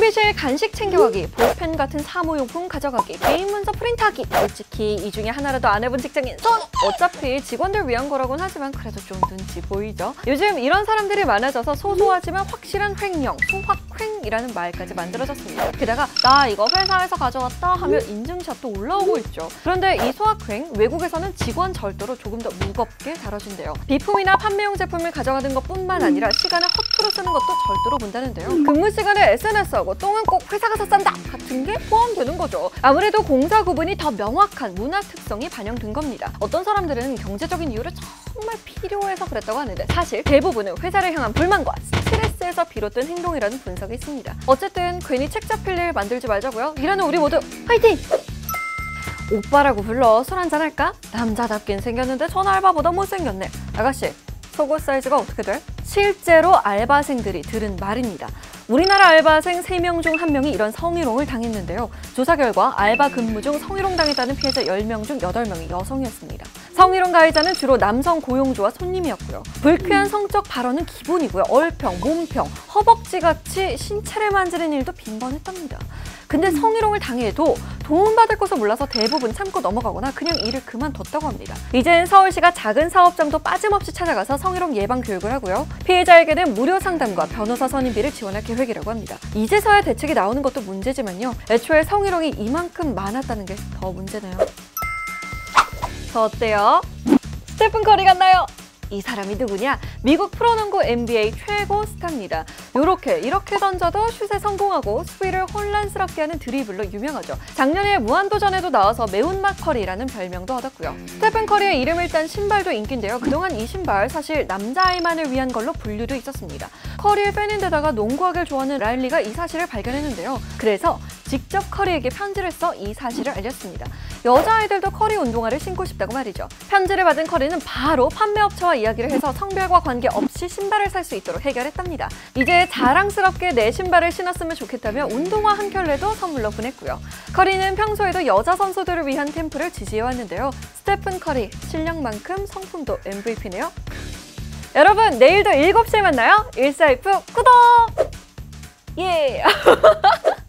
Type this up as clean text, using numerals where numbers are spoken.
대기실 간식 챙겨가기, 볼펜 같은 사무용품 가져가기, 개인 문서 프린트하기. 솔직히 이 중에 하나라도 안 해본 직장인 손! 어차피 직원들 위한 거라곤 하지만 그래도 좀 눈치 보이죠? 요즘 이런 사람들이 많아져서 소소하지만 확실한 횡령, 소확횡이라는 말까지 만들어졌습니다. 게다가 나 이거 회사에서 가져왔다 하면 인증샷도 올라오고 있죠. 그런데 이 소확횡, 외국에서는 직원 절도로 조금 더 무겁게 다뤄진대요. 비품이나 판매용 제품을 가져가는 것뿐만 아니라 시간을 허투루 쓰는 것도 절도로 본다는데요. 근무 시간에 SNS하고 똥은 꼭 회사 가서 싼다 같은 게 포함되는 거죠. 아무래도 공사 구분이 더 명확한 문화 특성이 반영된 겁니다. 어떤 사람들은 경제적인 이유를 정말 필요해서 그랬다고 하는데 사실 대부분은 회사를 향한 불만과 스트레스에서 비롯된 행동이라는 분석이 있습니다. 어쨌든 괜히 책 잡힐 일 만들지 말자고요. 일하는 우리 모두 화이팅! 오빠라고 불러 술 한잔 할까? 남자답긴 생겼는데 전 알바보다 못생겼네. 아가씨, 속옷 사이즈가 어떻게 돼? 실제로 알바생들이 들은 말입니다. 우리나라 알바생 3명 중 1명이 이런 성희롱을 당했는데요. 조사 결과 알바 근무 중 성희롱 당했다는 피해자 10명 중 8명이 여성이었습니다. 성희롱 가해자는 주로 남성 고용주와 손님이었고요. 불쾌한 성적 발언은 기본이고요. 얼평, 몸평, 허벅지같이 신체를 만지는 일도 빈번했답니다. 근데 성희롱을 당해도 도움받을 것을 몰라서 대부분 참고 넘어가거나 그냥 일을 그만뒀다고 합니다. 이젠 서울시가 작은 사업장도 빠짐없이 찾아가서 성희롱 예방 교육을 하고요. 피해자에게는 무료 상담과 변호사 선임비를 지원할 계획이라고 합니다. 이제서야 대책이 나오는 것도 문제지만요. 애초에 성희롱이 이만큼 많았다는 게 더 문제네요. 저 어때요? 스테픈 커리 같나요? 이 사람이 누구냐? 미국 프로농구 NBA 최고 스타입니다. 이렇게 던져도 슛에 성공하고 수비를 혼란스럽게 하는 드리블로 유명하죠. 작년에 무한도전에도 나와서 매운맛 커리라는 별명도 얻었고요. 스테픈 커리의 이름을 딴 신발도 인기인데요. 그동안 이 신발 사실 남자아이만을 위한 걸로 분류도 있었습니다. 커리의 팬인데다가 농구하기를 좋아하는 라일리가 이 사실을 발견했는데요. 그래서 직접 커리에게 편지를 써 이 사실을 알렸습니다. 여자아이들도 커리 운동화를 신고 싶다고 말이죠. 편지를 받은 커리는 바로 판매업체와 이야기를 해서 성별과 관계없이 신발을 살 수 있도록 해결했답니다. 이제 자랑스럽게 내 신발을 신었으면 좋겠다며 운동화 한 켤레도 선물로 보냈고요. 커리는 평소에도 여자 선수들을 위한 캠프를 지지해왔는데요. 스테픈 커리, 실력만큼 성품도 MVP네요. 여러분, 내일도 7시에 만나요. 일사일프 구독! 예!